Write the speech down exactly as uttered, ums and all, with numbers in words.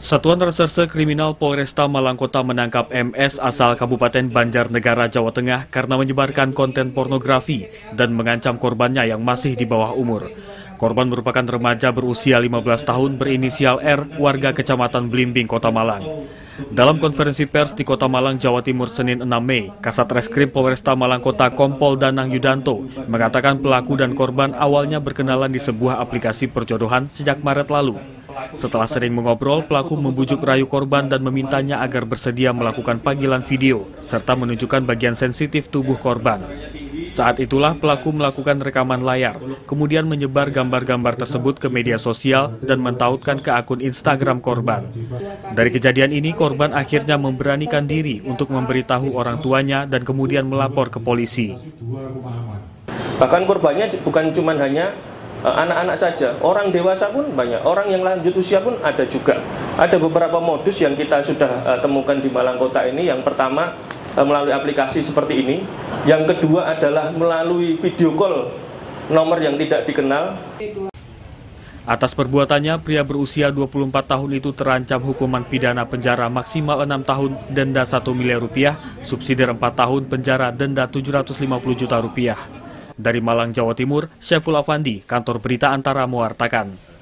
Satuan Reserse Kriminal Polresta Malang Kota menangkap M S asal Kabupaten Banjarnegara, Jawa Tengah karena menyebarkan konten pornografi dan mengancam korbannya yang masih di bawah umur. Korban merupakan remaja berusia lima belas tahun berinisial R, warga Kecamatan Blimbing, Kota Malang. Dalam konferensi pers di Kota Malang, Jawa Timur, Senin enam Mei, Kasat Reskrim Polresta Malang Kota Kompol Danang Yudanto mengatakan pelaku dan korban awalnya berkenalan di sebuah aplikasi perjodohan sejak Maret lalu. Setelah sering mengobrol, pelaku membujuk rayu korban dan memintanya agar bersedia melakukan panggilan video serta menunjukkan bagian sensitif tubuh korban. Saat itulah pelaku melakukan rekaman layar, kemudian menyebar gambar-gambar tersebut ke media sosial dan mentautkan ke akun Instagram korban. Dari kejadian ini, korban akhirnya memberanikan diri untuk memberitahu orang tuanya dan kemudian melapor ke polisi. Bahkan korbannya bukan cuma hanya anak-anak saja, orang dewasa pun banyak, orang yang lanjut usia pun ada juga. Ada beberapa modus yang kita sudah uh, temukan di Malang Kota ini. Yang pertama uh, melalui aplikasi seperti ini, yang kedua adalah melalui video call nomor yang tidak dikenal. Atas perbuatannya, pria berusia dua puluh empat tahun itu terancam hukuman pidana penjara maksimal enam tahun, denda satu miliar rupiah, subsidi empat tahun penjara, denda tujuh ratus lima puluh juta rupiah. Dari Malang, Jawa Timur, Syaiful Afandi, Kantor Berita Antara mewartakan.